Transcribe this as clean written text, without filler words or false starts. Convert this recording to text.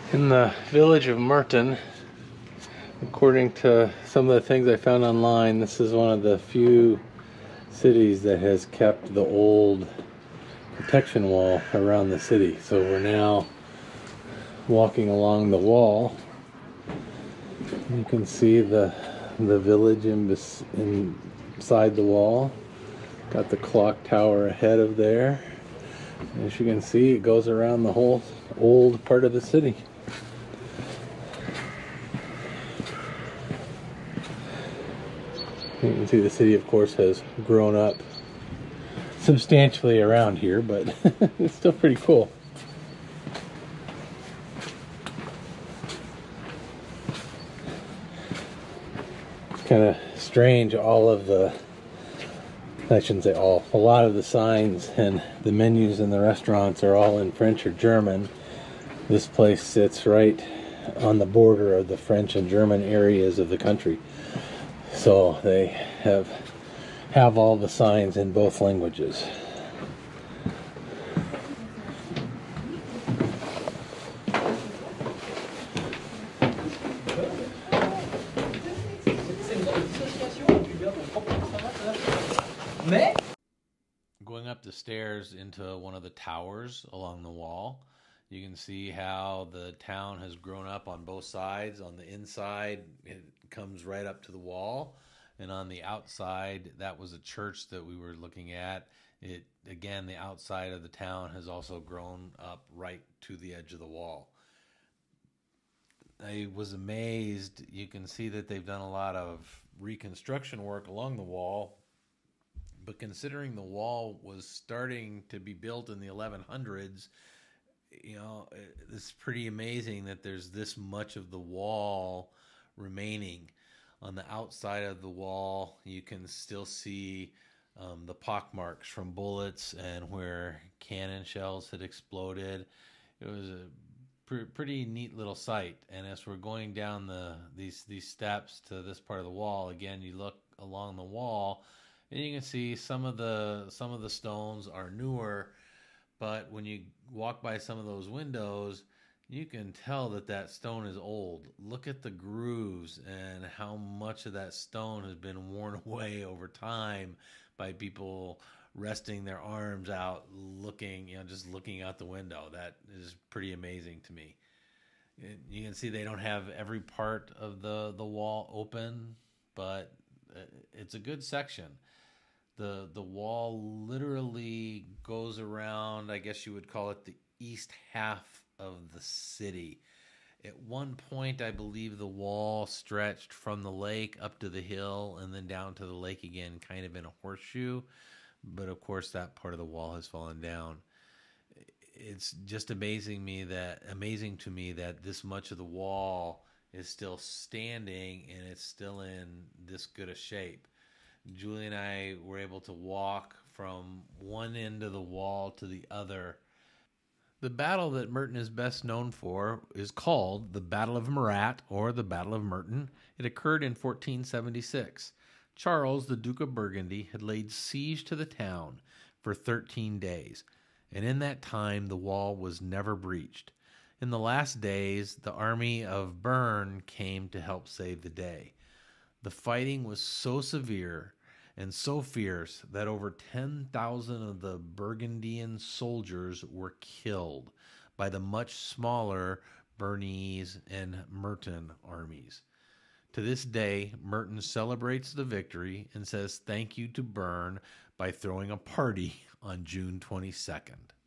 In the village of Murten, according to some of the things I found online, this is one of the few cities that has kept the old protection wall around the city. So we're now walking along the wall. You can see the village inside the wall. Got the clock tower ahead of there. As you can see, it goes around the whole old part of the city. You can see the city, of course, has grown up substantially around here, but it's still pretty cool. It's kind of strange, I shouldn't say all, a lot of the signs and the menus in the restaurants are all in French or German. This place sits right on the border of the French and German areas of the country. So they have all the signs in both languages. Going up the stairs into one of the towers along the wall, you can see how the town has grown up on both sides. On the inside, it comes right up to the wall. And on the outside, that was a church that we were looking at. Again, the outside of the town has also grown up right to the edge of the wall. I was amazed. You can see that they've done a lot of reconstruction work along the wall. But considering the wall was starting to be built in the 1100s, it's pretty amazing that there's this much of the wall remaining. On the outside of the wall, you can still see the pockmarks from bullets and where cannon shells had exploded. It was a pretty neat little sight. And as we're going down these steps to this part of the wall, again, you look along the wall, and you can see some of the stones are newer, but when you walk by some of those windows, you can tell that stone is old. Look at the grooves and how much of that stone has been worn away over time by people resting their arms out, just looking out the window. That is pretty amazing to me. You can see they don't have every part of the wall open, but it's a good section. The wall literally goes around, I guess you would call it the east half of the city. At one point, I believe the wall stretched from the lake up to the hill and then down to the lake again, kind of in a horseshoe. But of course, that part of the wall has fallen down. It's just amazing to me that this much of the wall is still standing and it's still in this good a shape. Julie and I were able to walk from one end of the wall to the other. The battle that Murten is best known for is called the Battle of Murat, or the Battle of Murten. It occurred in 1476. Charles, the Duke of Burgundy, had laid siege to the town for 13 days, and in that time the wall was never breached. In the last days, the army of Bern came to help save the day. The fighting was so severe and so fierce that over 10,000 of the Burgundian soldiers were killed by the much smaller Bernese and Murten armies. To this day, Murten celebrates the victory and says thank you to Bern by throwing a party on June 22nd.